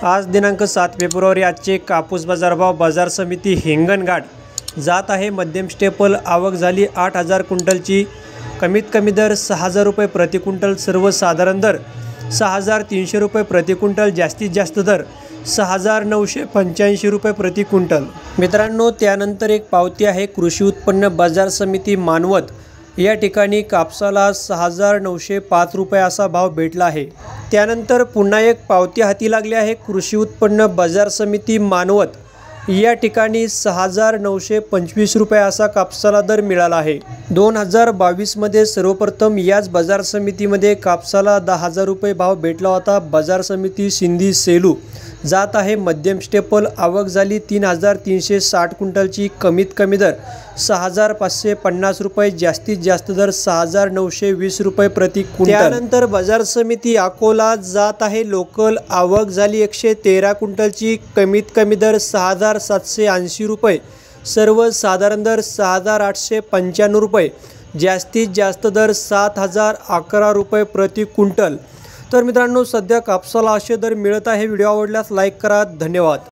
आज दिनांक 7 फेब्रुवारी आजचे कापूस बाजारभाव बाजार समिती हिंगणघाट जात आहे। मध्यम स्टेपल आवक झाली 8000 क्विंटलची। कमीत कमी दर 6000 रुपये प्रति क्विंटल, सर्वसाधारण दर 6300 रुपये प्रति क्विंटल, जास्तीत जास्त दर 6985 रुपये प्रति क्विंटल। मित्रांनो, त्यानंतर एक पावती आहे कृषी उत्पन्न बाजार समिती मानवत। या ठिकाणी कापसाला 6905 रुपये असा भाव भेटला आहे। त्यानंतर पुन्हा एक पावती हाती लागली आहे कृषी उत्पन्न बाजार समिती मानवत। या ठिकाणी 6925 रुपये असा कापसाला दर मिळाला आहे। 2022 मध्ये सर्वप्रथम याच बाजार समितीमध्ये कापसाला 10000 रुपये भाव भेटला होता। बाजार समिती सिंधी सेलू जात आहे। मध्यम स्टेपल आवक झाली 3360 क्विंटलची। कमीत कमी दर 6550 रुपये, जास्तीत जास्त दर 6920 रुपये प्रति क्विंटल। त्यानंतर बाजार समिती अकोला जात आहे। लोकल आवक झाली 113 क्विंटलची। कमीत कमी दर 6780 रुपये, सर्वसाधारण दर 6895 रुपये, जास्तीत जास्त दर 7011 रुपये प्रति क्विंटल। तर मित्रांनो, सध्या कापसाला असे दर मिळत आहे। व्हिडिओ आवडल्यास लाईक करा। धन्यवाद।